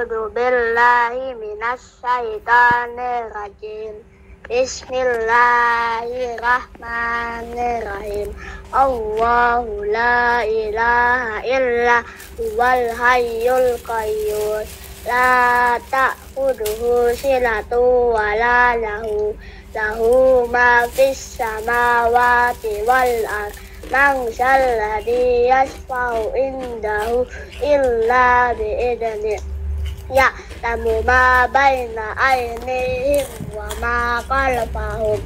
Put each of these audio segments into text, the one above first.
أعوذ بالله من الشيطان الرجيم. بسم الله الرحمن الرحيم. الله لا إله إلا هو الحي القيوم لا تأخذه سنة ولا له ما في السماوات والأرض من ذا الذي يشفع عنده إلا بإذنه يعلم ما بين أيديهم وما خلفهم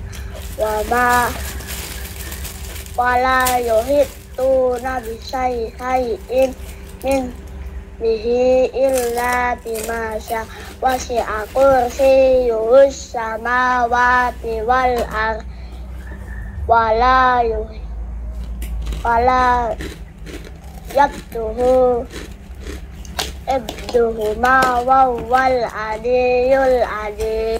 ولا يحيطون بشيء من به إلا بما شاء وسع كرسيه السماوات والأرض ولا يبده ابدهما وهو العلي العظيم.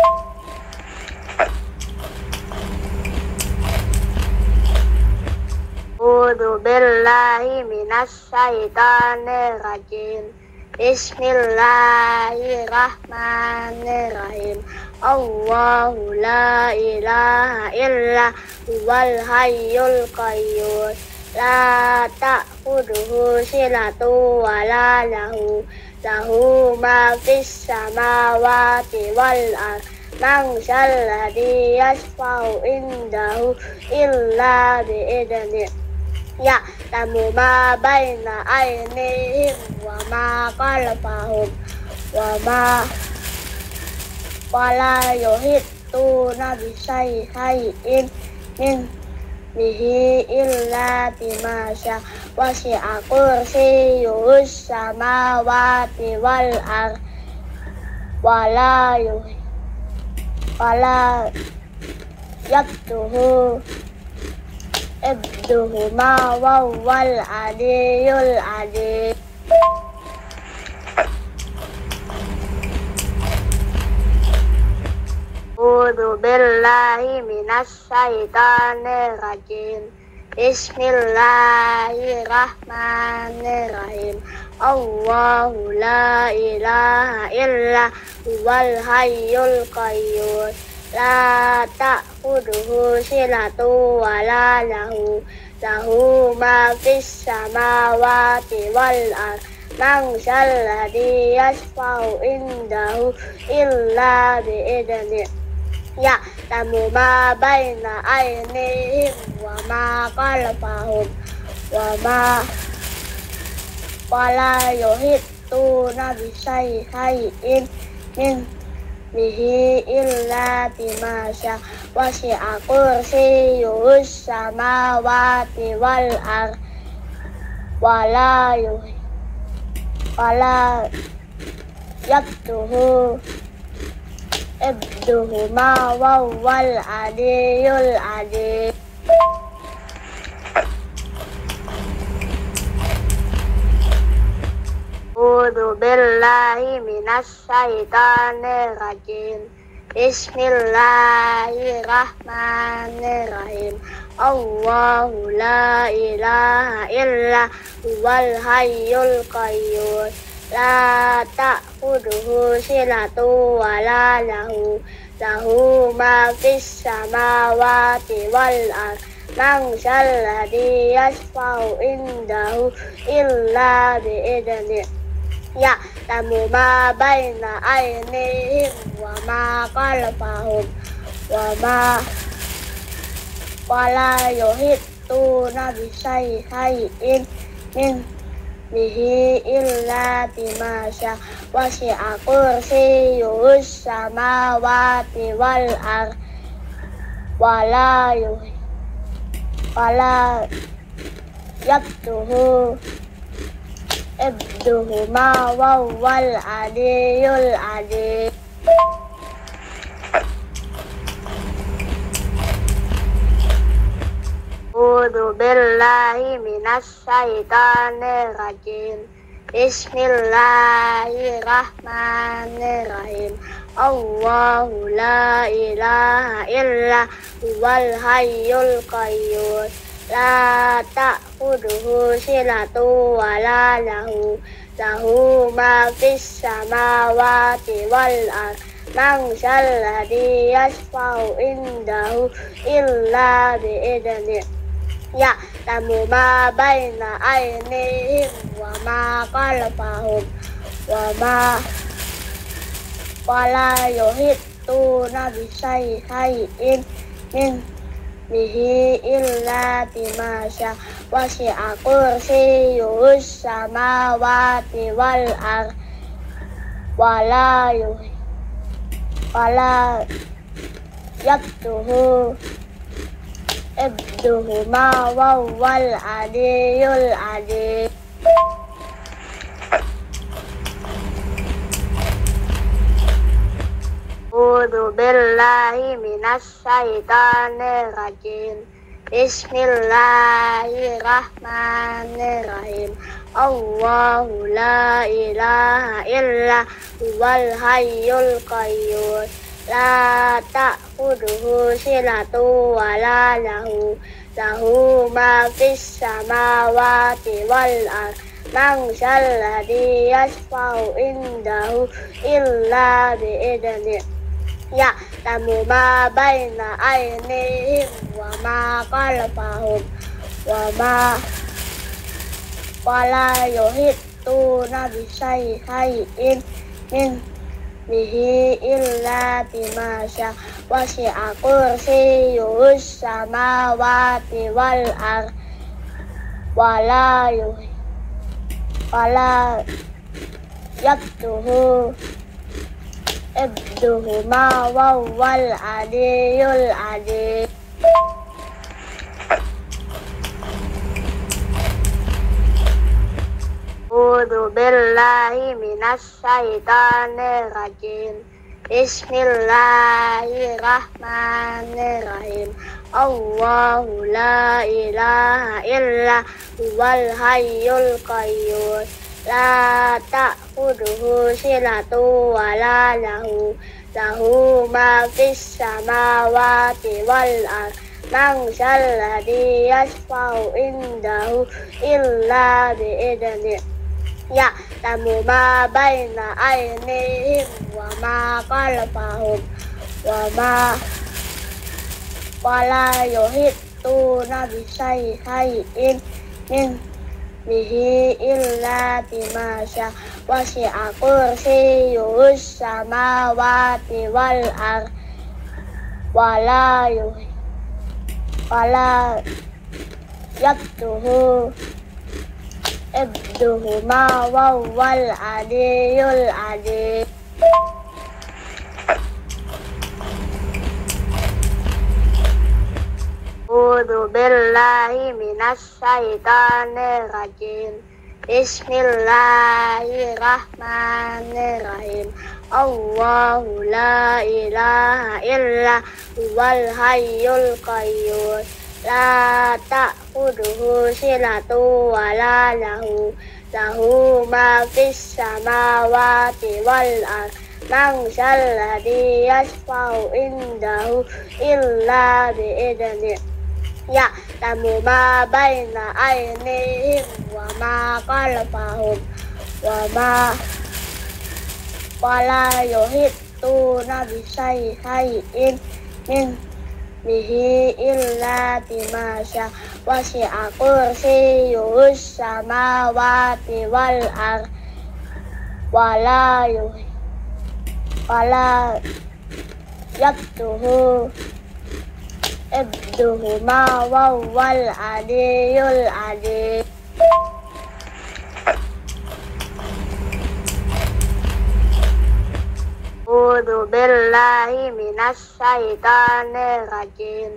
أعوذ بالله من الشيطان الرجيم. بسم الله الرحمن الرحيم. الله لا إله إلا هو الحي القيوم لا تأخذه سنة ولا له ما في السماوات والأرض من ذا الذي يشفع عنده إلا بإذنه يعلم ما بين أيديهم وما خلفهم ولا يحيطون بشيء من به إلا بما شاء وسع كرسيه السماوات والأرض ولا يبده ابدهما وهو العلي العظيم. أعوذ بالله من الشيطان الرجيم. بسم الله الرحمن الرحيم. الله لا إله إلا هو الحي القيوم لا تأخذه سنة ولا له ما في السماوات والأرض من ذا الذي يشفع عنده إلا بإذنه يعلم ما بين أيديهم وما خلفهم ولا يحيطون بشيء من به إلا بما شاء وسع كرسيه السماوات والأرض ولا يبده ابدهما وهو العلي العظيم. أعوذ بالله من الشيطان الرجيم. بسم الله الرحمن الرحيم. الله لا إله إلا هو الحي القيوم لا تأخذه سنة ولا له ما في السماوات والأرض من ذا الذي يشفع عنده إلا بإذنه يعلم ما بين أيديهم وما خلفهم ولا يحيطون بشيء من به إلا بما شاء وسع كرسيه السماوات والأرض ولا يبده ابدهما وهو العلي العظيم. أعوذ بالله من الشيطان الرجيم. بسم الله الرحمن الرحيم. الله لا إله إلا هو الحي القيوم لا تأخذه سنة ولا lahu ma fis samawati wal ard. Man zalladzi yashfa'u indahu illa bi'idnih. Ya'lamu ma baina aynihim wa ma khalfahum wa la yuhittuna bi syai'in min bihi illa bima syaa. Wasi'a kursiyyuhus samawati wal ard wa la yabduhu ibduhuma wa huwal aliyyul azim. A'udzu billahi minasy syaithanir rajim. Bismillahirrahmanirrahim. Allahu la ilaha illa huwal hayyul qayyum. La ta'khudhuhu sinatun wa la lahu ma fis samawati wal ard. Man zalladzi yashfa'u indahu illa bi'idnih. Ya'lamu ma baina aynihim wa ma khalfahum wa la yuhittuna bi syai'in min bihi illa bima syaa. Wasi'a kursiyyuhus samawati wal ard wa la yabduhu ibduhuma wa huwal aliyyul azim. A'udzu billahi minasy syaithanir rajim. Bismillahirrahmanirrahim. Allahu la ilaha illa huwal hayyul qayyum. La ta'khudhuhu sinatun wa la lahu ma fis samawati wal ard. Man zalladzi yashfa'u indahu illa bi'idnih. Ya'lamu ma baina aynihim wa ma khalfahum wa la yuhittuna bi syai'in min bihi illa bima syaa. Wasi'a kursiyyuhus samawati wal ard wa la yabduhu ibduhuma wa huwal aliyyul azim. A'udzu billahi minasy syaithanir rajim. Bismillahirrahmanirrahim. Allahu la ilaha illa huwal hayyul qayyum. La ta'khudhuhu sinatun wa la lahu ma fis samawati wal ard. Man zalladzi yashfa'u indahu illa bi'idnih. Ya'lamu ma baina aynihim wa ma khalfahum wa la yuhittuna bi syai'in min bihi illa bima syaa. Wasi'a kursiyyuhus samawati wal ard wa la yabduhu ibduhuma wa huwal aliyyul azim. A'udzu billahi minasy syaithanir rajim.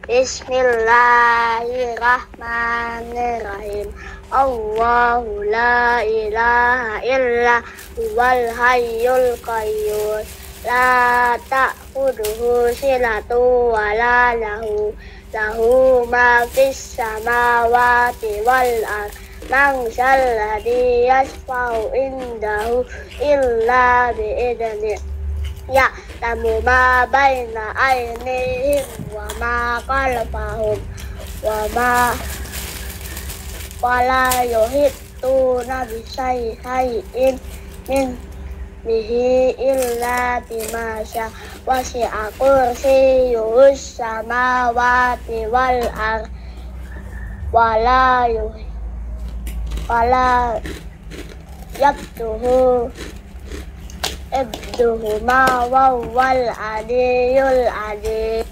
Bismillahirrahmanirrahim. Allahu la ilaha illa huwal hayyul qayyum. La ta'khudhuhu sinatun wa la lahu ma fis samawati wal ard. Man zalladzi yashfa'u indahu illa bi'idnih. Ya'lamu ma baina aynihim wa ma khalfahum wa la yuhituna bisyai'in min bihi illa bimasya wasi'a kursiyyuhus samawati wal ardh wala yabduhu ibduhuma wawwal aliyyul azim.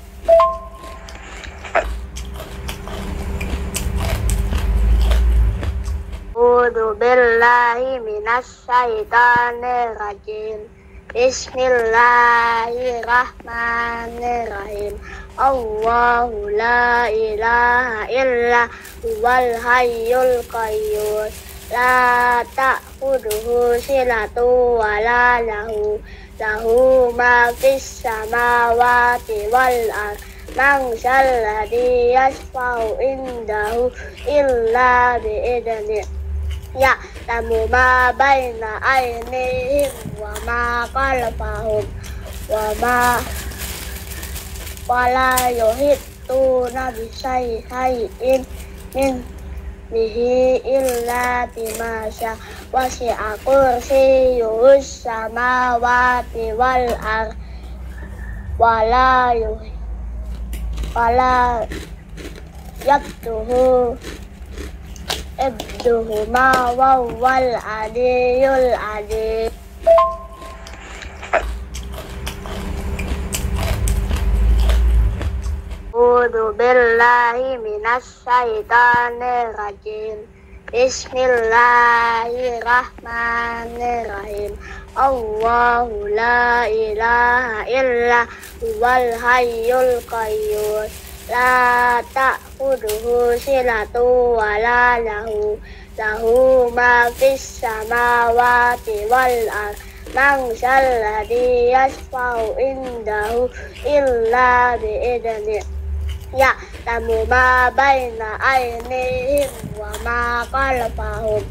A'udzu billahi minasy syaithanir rajim. Bismillahirrahmanirrahim. Allahu la ilaha illa huwal hayyul qayyum. La ta'khudhuhu sinatun wa la lahu ma fis samawati wal ardh. Man dzalladzi yashfa'u indahu illa bi'idhnihi. Ya'lamu ma baina aynihim wa ma khalfahum wa la yuhituna bisyai'in min bihi illa bimasya wasi'a kursiyyuhus samawati wal ardh wala yabduhu ibduhuma wawwal aliyyul azim. A'udzu billahi minasy syaithanir rajim. Bismillahirrahmanirrahim. Allahu la ilaha illa huwal hayyul qayyum. La ta'khudhuhu sinatun wa la lahu ma fis samawati wal ardh. Man dzalladzi yashfa'u indahu illa bi'idhnihi. Ya'lamu ma baina aynihim wa ma khalfahum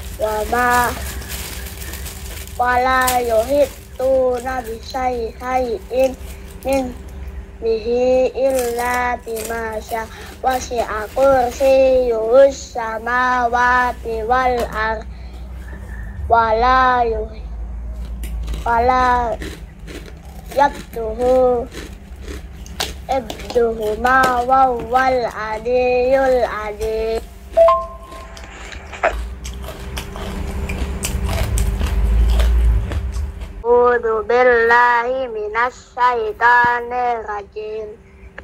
wa la yuhituna bisyai'in min bihi illa bimasya wasi'a kursiyyuhus samawati wal ardh wala yabduhu ibduhuma wawwal aliyyul azim. A'udzu billahi minasy syaithanir rajim.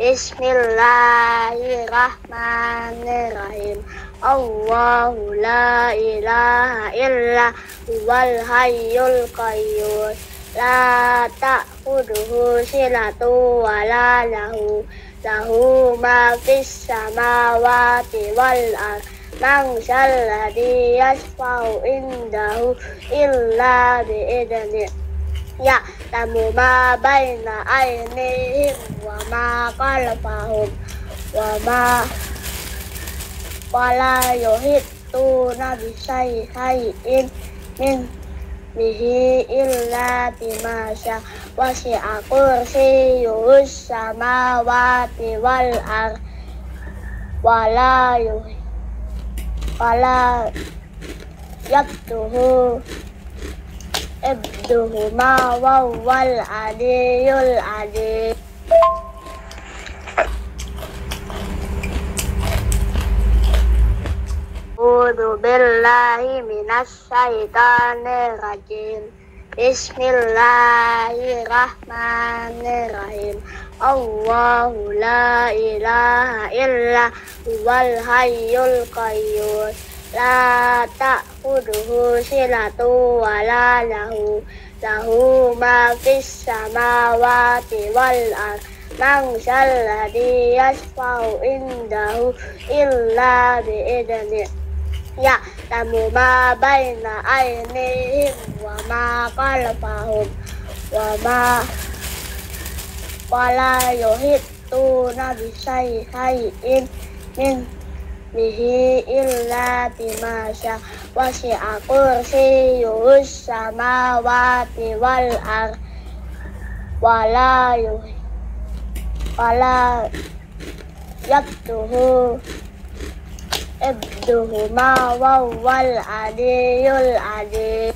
Bismillahirrahmanirrahim. Allahu la ilaha illa huwal hayyul qayyum. La ta'khudhuhu sinatun wa la lahu ma fis samawati wal ardh. Man dzalladzi yashfa'u indahu illa bi'idhnihi. Ya'lamu ma baina aynihim wa ma khalfahum wa la yuhituna bisyai'in min bihi illa bimasya wasi'a kursiyyuhus samawati wal ardh wala yabduhu ibduhuma wawwal aliyyul azim. A'udzu billahi minasy syaithanir rajim. Bismillahirrahmanirrahim. Allahu la ilaha illa huwal hayyul qayyum. La ta'khudhuhu sinatun wa la lahu ma fis samawati wal ardh. Man dzalladzi yashfa'u indahu illa bi'idhnihi. Ya'lamu ma baina aynihim wa ma khalfahum wa la yuhituna bisyai'in min bihi illa bimasya wasi'a kursiyyuhus samawati wal ardh wala yabduhu عبدهما وهو العلي العليم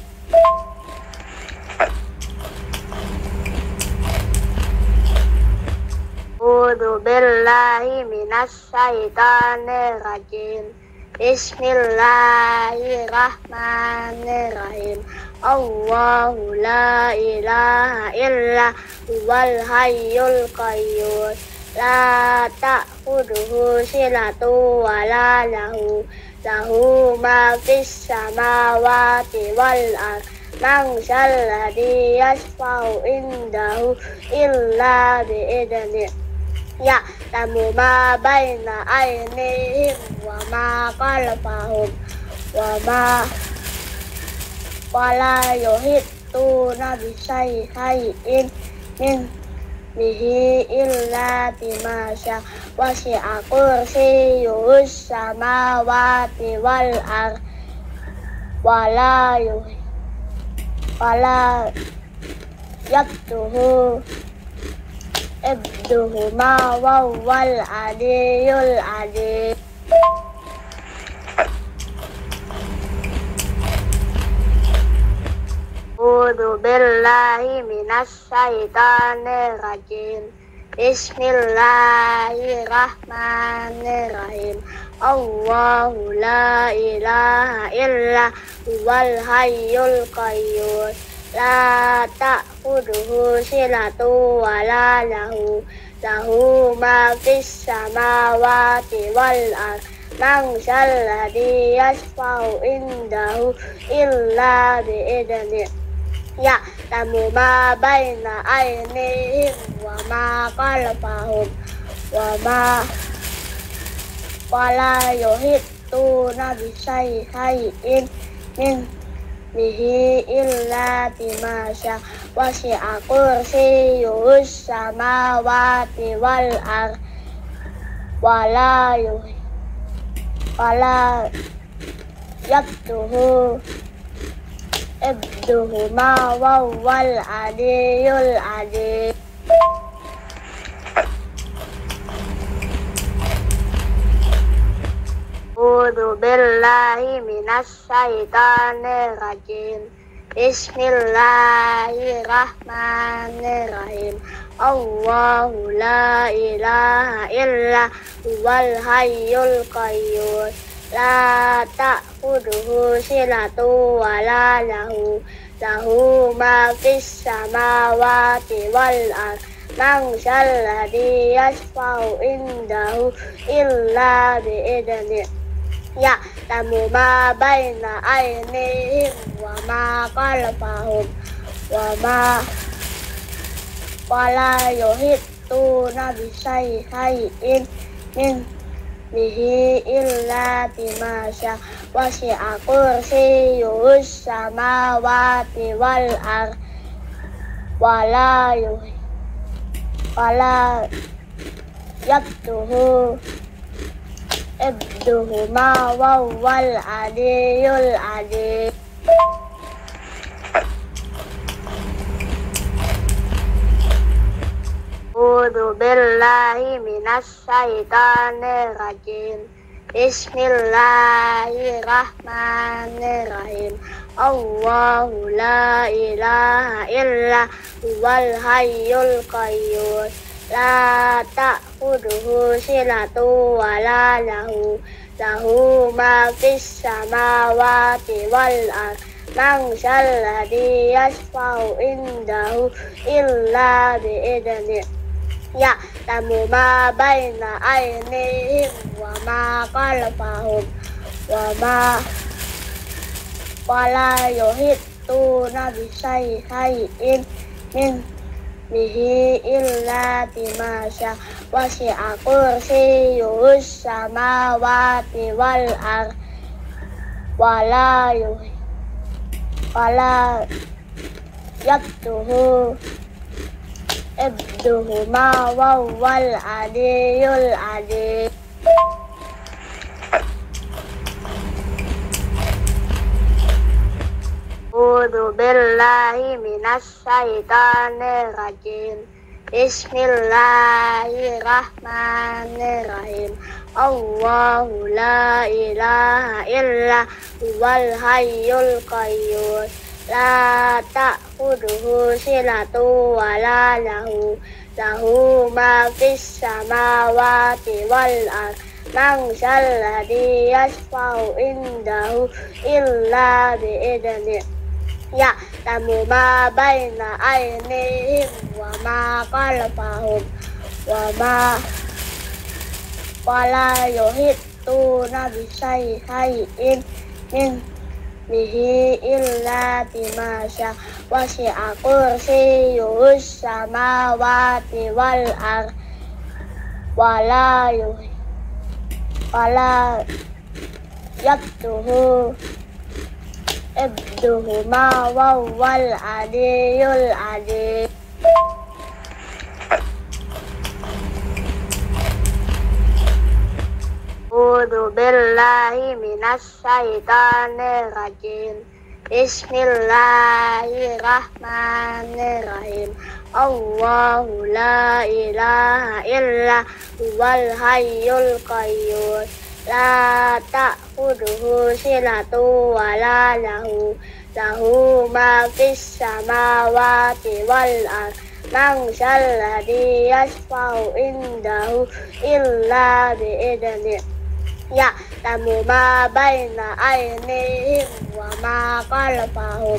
أعوذ بالله من الشيطان الرجيم بسم الله الرحمن الرحيم الله لا إله إلا هو الحي القيوم لا تأخذه سنة ولا له ما في السماوات والأرض من ذا الذي يشفع عنده إلا بإذنه يعلم ما بين أيديهم وما خلفهم ولا يحيطون بشيء من به إلا بما شاء وسع كرسيه السماوات والأرض ولا يبته عبدهما وهو العلي العليم أعوذ بالله من الشيطان الرجيم بسم الله الرحمن الرحيم الله لا إله إلا هو الحي القيوم لا تأخذه سنة ولا له ما في السماوات والأرض من ذا الذي يشفع عنده إلا بإذنه يعلم ما بين أيديهم وما خلفهم ولا يحيطون بشيء من به إلا بما شاء وسع كرسيه السماوات والأرض ولا يبته عبدهما وهو العلي العليم أعوذ بالله من الشيطان الرجيم بسم الله الرحمن الرحيم الله لا إله إلا هو الحي القيوم لا تأخذه سنة ولا له ما في السماوات والأرض من ذا الذي يشفع عنده إلا بإذنه يعلم ما بين أيديهم وما خلفهم ولا يحيطون بشيء من به إلا بما شاء وسع كرسيه السماوات والأرض ولا يبته عبدهما وهو العلي العليم أعوذ بالله من الشيطان الرجيم بسم الله الرحمن الرحيم الله لا إله إلا هو الحي القيوم لا تأخذه سنة ولا له ما في السماوات والأرض من ذا الذي يشفع عنده إلا بإذنه يعلم ما بين أيديهم وما خلفهم ولا يحيطون بشيء من به إلا بما شاء وسع كرسيه السماوات والأرض ولا يبته عبدهما وهو العلي العليم أعوذ بالله من الشيطان الرجيم Bismillahirrahmanirrahim. Allahu la ilaha illa huwal hayyul qayyum. La ta'khudhuhu sinatun wa la lahu. Lahu ma fis samawati wal ardh. Man zalladzi yashfa'u indahu illa bi'idhnihi. Ya'lamu ma baina aynihim wa ma khalfahum wa la yuhituna bi syai'in min bihi illa bima syaa. Wasi'a kursiyyuhus samawati wal ardh wa la yabduhu ibduhuma wa huwal aliyyul azim. A'udzu billahi minasy syaithanir rajim. Bismillahirrahmanirrahim. Allahu la ilaha illa huwal hayyul qayyum. La ta'khudhuhu sinatun wa la lahu. Lahu ma fis samawati wal ardh. Man zalladzi yashfa'u indahu illa bi'idhnihi. Ya'lamu ma baina aynihim wa ma khalfahum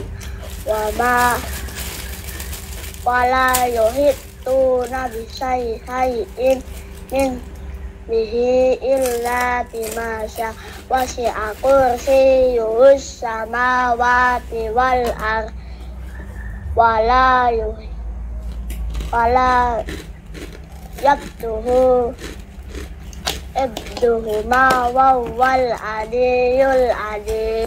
wa la yuhituna bi syai'in min bihi illa bima syaa. Wasi'a kursiyyuhus samawati wal ardh wa la yabduhu ibduhuma wa huwal aliyyul azim.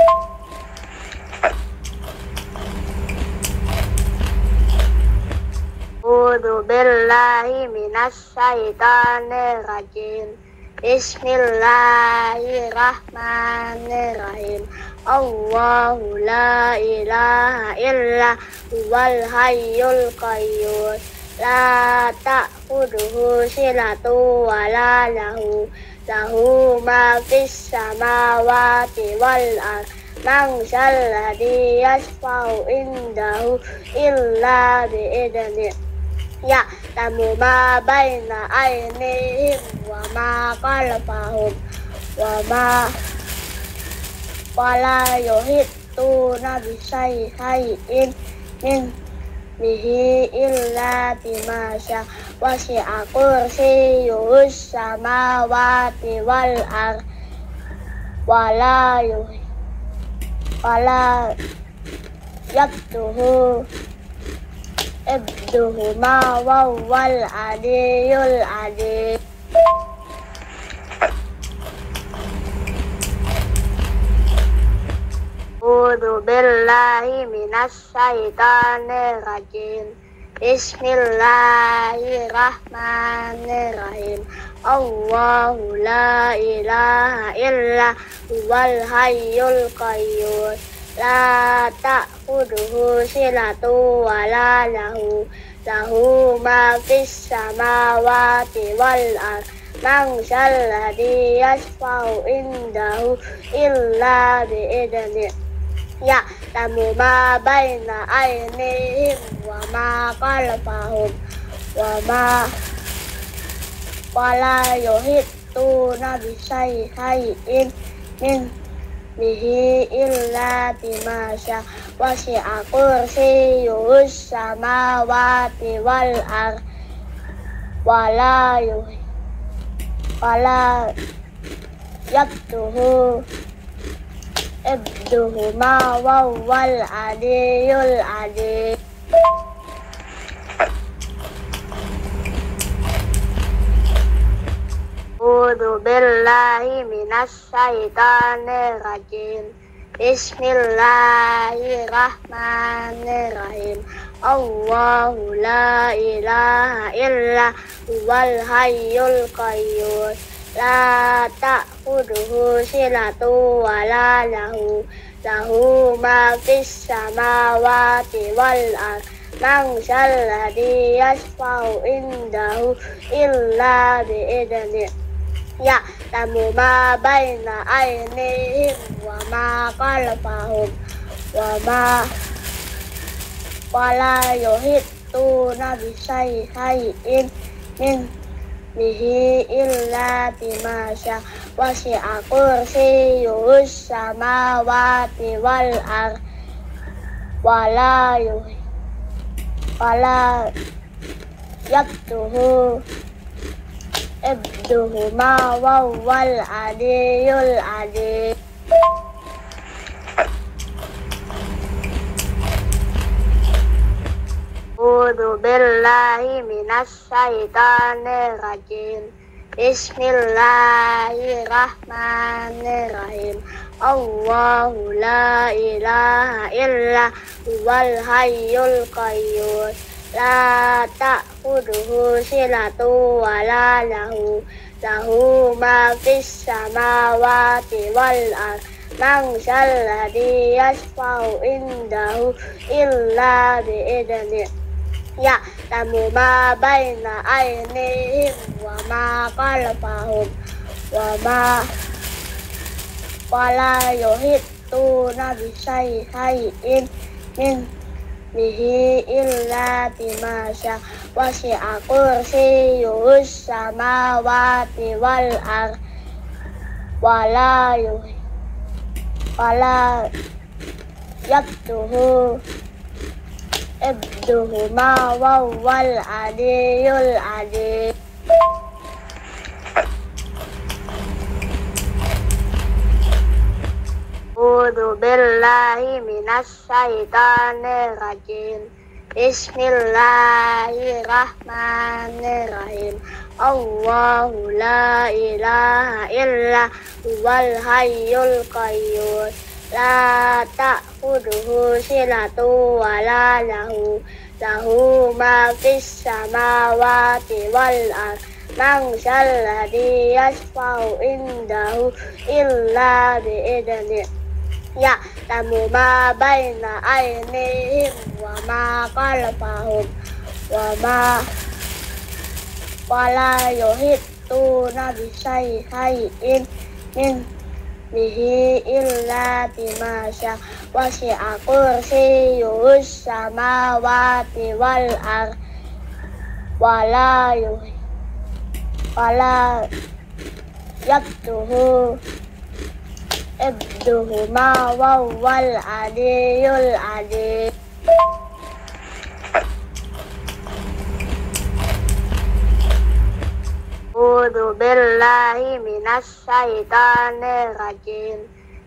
A'udzu billahi minasy syaithanir rajim. Bismillahirrahmanirrahim. Allahu la ilaha illa huwal hayyul qayyum. La ta'khudhuhu sinatun wa la lahu. Lahu ma fis samawati wal ardh. Man zalladzi yashfa'u indahu illa bi'idhnihi. Ya'lamu ma baina aynihim wa ma khalfahum wa la yuhituna bi syai'in min bihi illa bima syaa. Wasi'a kursiyyuhus samawati wal ardh wa la yabduhu ibduhuma wa huwal aliyyul azim. A'udzu billahi minasy syaithanir rajim. Bismillahirrahmanirrahim. Allahu la ilaha illa huwal hayyul qayyum. La ta'khudhuhu sinatun wa la lahu. Lahu ma fis samawati wal ardh. Man zalladzi yashfa'u indahu illa bi'idhnihi. Ya'lamu ma baina aynihim wa ma khalfahum wa la yuhituna bi syai'in min bihi illa bima syaa. Wasi'a kursiyyuhus samawati wal ardh wa la yabduhu ibduhuma wa huwal aliyyul azim. A'udzu billahi minasy syaithanir rajim. Bismillahirrahmanirrahim. Allahu la ilaha illa huwal hayyul qayyum. La ta'khudhuhu sinatun wa la lahu. lahu ma fis samawati wal ard. Man zalladzi yashfa'u indahu illa bi'idnih. Ya'lamu ma baina aynihim wa ma khalfahum wa la yuhituna bi syai'in min bihi illa bima syaa. Wasi'a kursiyyuhus samawati wal ard wa la yabduhu ibduhuma wa huwal aliyyul azim. A'udzu billahi minasy syaithanir rajim. Bismillahirrahmanirrahim. Allahu la ilaha illa huwal hayyul qayyum. La ta'khudhuhu sinatun wa la lahu. Lahu ma fis samawati wal ard. Man zalladzi yashfa'u indahu illa bi'idnih. Ya'lamu ma baina aynihim wa ma khalfahum wa la yuhituna bi syai'in min bihi illa bima syaa. Wasi'a kursiyyuhus samawati wal ard wa la yabduhu ibduhuma wa huwal aliyyul azim. A'udzu billahi minasy syaithanir rajim. Bismillahirrahmanirrahim. Allahu la ilaha illa huwal hayyul qayyum. La ta'khudhuhu sinatun wa la lahu. Lahu ma fis samawati wal ard. Man zalladzi yashfa'u indahu illa bi'idnih. Ya'lamu ma baina aynihim wa ma khalfahum wa la yuhituna bi syai'in min bihi illa bima syaa. Wasi'a kursiyyuhus samawati wal ard wa la yabduhu ibduhuma wa huwal aliyyul azim. A'udzu billahi minasy syaithanir rajim.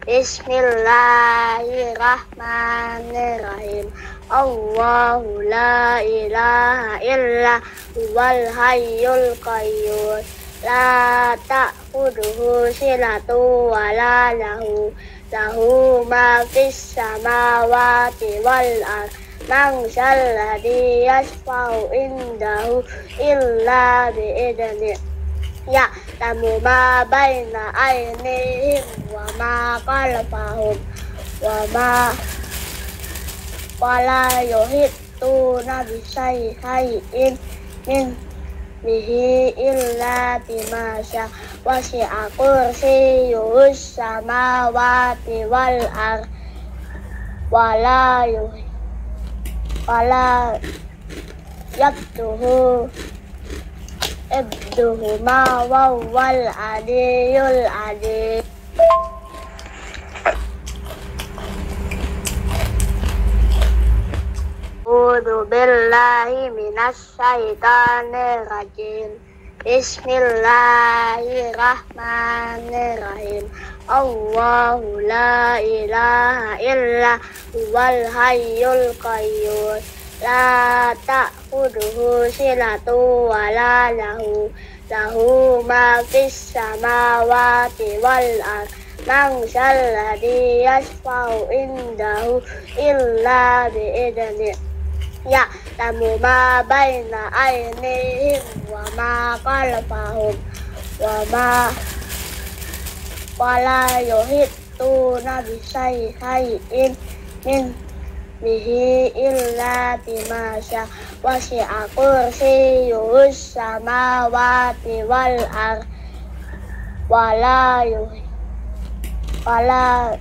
Bismillahirrahmanirrahim. Allahu la ilaha illa huwal hayyul qayyum. La ta'khudhuhu sinatun wa la lahu. Lahu ma fis samawati wal ard. Man zalladzi yashfa'u indahu illa bi'idnih. Ya'lamu ma baina aynihim wa ma khalfahum wa la yuhituna bi syai'in min bihi illa bima syaa. Wasi'a kursiyyuhus samawati wal ard wa la yabduhu ibduhuma wa huwal aliyyul azim. A'udzu billahi minasy syaithanir rajim. Bismillahirrahmanirrahim. Allahu la ilaha illa huwal hayyul qayyum. La ta'khudhuhu sinatun wa la lahu. Lahu ma fis samawati wal ard. Man zalladzi yashfa'u indahu illa bi'idnih. Ya'lamu ma baina aynihim wa ma khalfahum wa la يحيطون بشيء من به إلا بما شاء وسع كرسيه السماوات والأرض ولا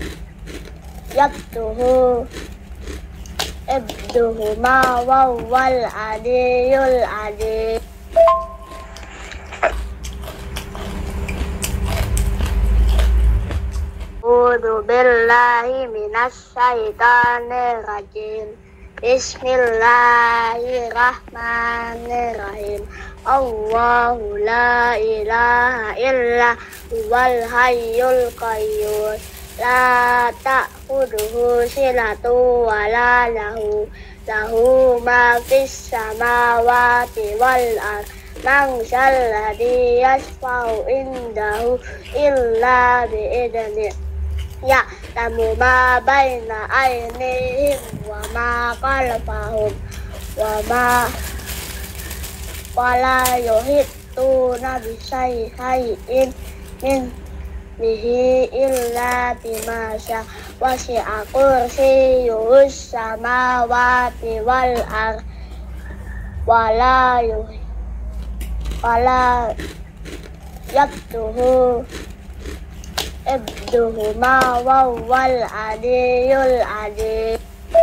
يبته ابدهما وهو العلي العظيم. أعوذ بالله من الشيطان الرجيم. بسم الله الرحمن الرحيم. الله لا إله إلا هو الحي القيوم لا تأخذه سنة ولا له ما في السماوات والأرض. من ذا الذي يشفع عنده إلا بإذنه يعلم ما بين أيديهم وما خلفهم ولا يحيطون بشيء من به إلا بما شاء وسع كرسيه السماوات والأرض ولا يبته ابدهما وهو العلي العظيم.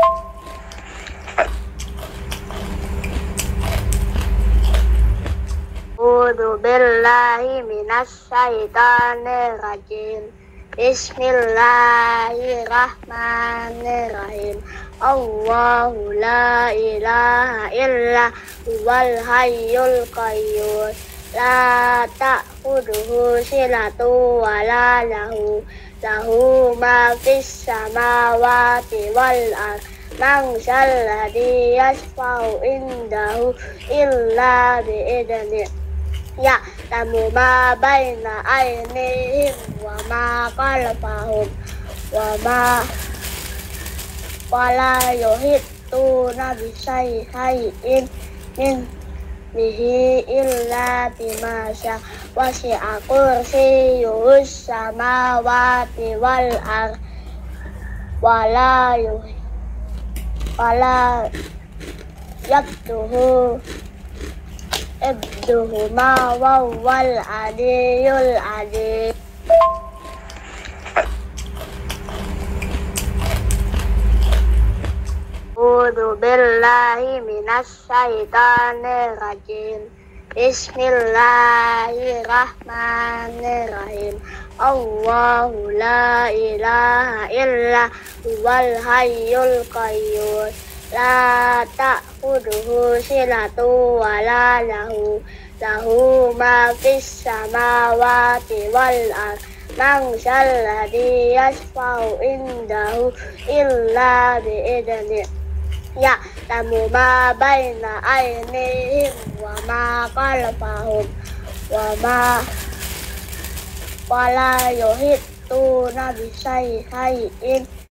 أعوذ بالله من الشيطان الرجيم. بسم الله الرحمن الرحيم. الله لا إله إلا هو الحي القيوم لا تأخذه سنة ولا له ما في السماوات والأرض. من ذا الذي يشفع عنده إلا بإذنه يعلم ما بين أيديهم وما خلفهم ولا يحيطون بشيء من به إلا بما شاء وسع كرسيه السماوات والأرض ولا يبته ابدهما وهو العلي العظيم. أعوذ بالله من الشيطان الرجيم. بسم الله الرحمن الرحيم. الله لا إله إلا هو الحي القيوم لا تأخذه سنة ولا له ما في السماوات والأرض. من ذا الذي يشفع عنده إلا بإذنه يعلم ما بين أيديهم وما خلفهم ولا يحيطون بشيء